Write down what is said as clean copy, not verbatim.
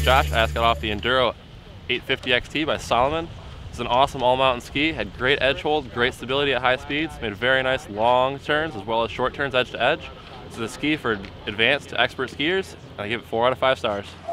Josh. I just got off the Enduro 850 XT by Salomon. It's an awesome all-mountain ski, had great edge hold, great stability at high speeds, made very nice long turns as well as short turns edge to edge. It's a ski for advanced to expert skiers, and I give it 4 out of 5 stars.